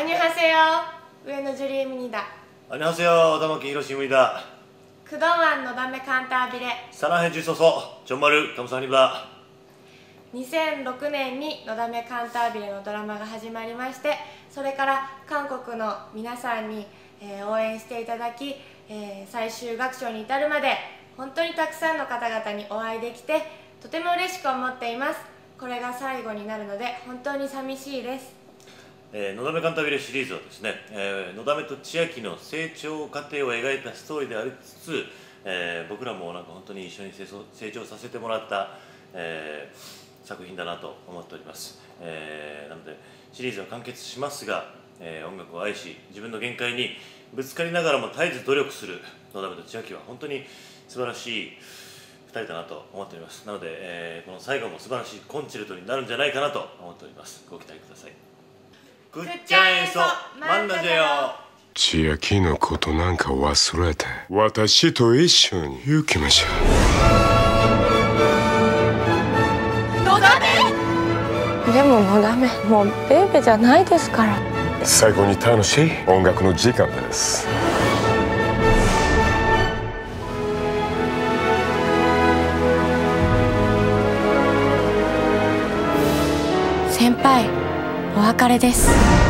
안녕하세요.上野ジュリームニダ. 안녕하세요. 다마키 히로시입니다. 그동안 너담의 칸타비레. 사랑해 주셔서 정말 감사합니다. 2006年に「のだめカンタービレ」のドラマが始まりまして、それから韓国の皆さんに、応援していただき、最終楽章に至るまで本当にたくさんの方々にお会いできてとても嬉しく思っています。これが最後になるので本当に寂しいです。 のだめカンタービレシリーズはですね、のだめと千秋の成長過程を描いたストーリーでありつつ、僕らもなんか本当に一緒に成長させてもらった、作品だなと思っております。なのでシリーズは完結しますが、音楽を愛し自分の限界にぶつかりながらも絶えず努力するのだめと千秋は本当に素晴らしい2人だなと思っております。なので、この最後も素晴らしいコンチェルトになるんじゃないかなと思っております。ご期待ください。くっちゃんそマンダジェよ。 千秋のことなんか忘れて私と一緒に行きましょう。のだめ？でものだめもうベーベじゃないですから。 最後に楽しい音楽の時間です。 先輩、お別れです。